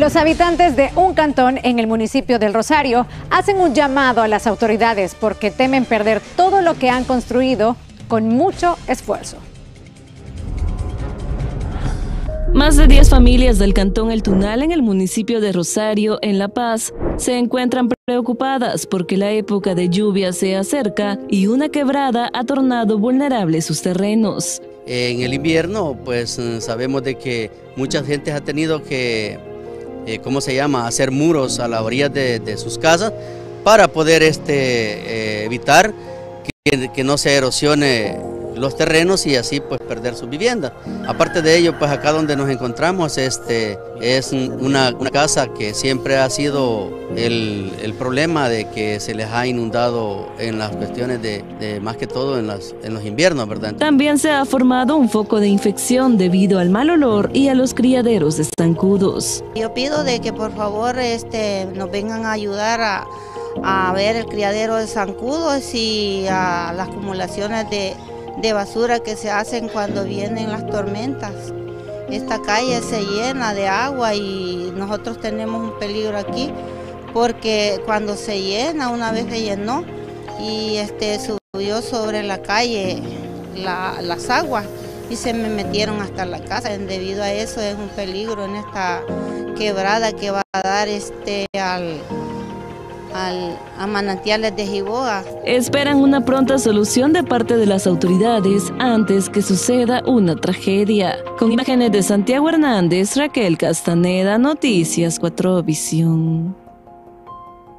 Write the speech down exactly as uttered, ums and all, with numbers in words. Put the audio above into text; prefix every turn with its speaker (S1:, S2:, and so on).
S1: Los habitantes de un cantón en el municipio del Rosario hacen un llamado a las autoridades porque temen perder todo lo que han construido con mucho esfuerzo.
S2: Más de diez familias del cantón El Tunal en el municipio de Rosario, en La Paz, se encuentran preocupadas porque la época de lluvia se acerca y una quebrada ha tornado vulnerables sus terrenos.
S3: En el invierno, pues sabemos de que mucha gente ha tenido que, eh, ¿cómo se llama?, hacer muros a la orilla de, de sus casas para poder este, eh, evitar que, que no se erosione los terrenos y así pues perder su vivienda. Aparte de ello, pues acá donde nos encontramos este, es una, una casa que siempre ha sido el, el problema de que se les ha inundado en las cuestiones de, de más que todo en, las, en los inviernos, ¿verdad?
S2: También se ha formado un foco de infección debido al mal olor y a los criaderos de zancudos.
S4: Yo pido de que por favor este, nos vengan a ayudar a, a ver el criadero de zancudos y a las acumulaciones de de basura que se hacen cuando vienen las tormentas. Esta calle se llena de agua y nosotros tenemos un peligro aquí porque cuando se llena, una vez se llenó y este, subió sobre la calle la, las aguas y se me metieron hasta la casa. Debido a eso es un peligro en esta quebrada que va a dar este, al... Al, a manantiales de Jiboa.
S2: Esperan una pronta solución de parte de las autoridades antes que suceda una tragedia. Con imágenes de Santiago Hernández, Raquel Castaneda, Noticias cuatro Visión.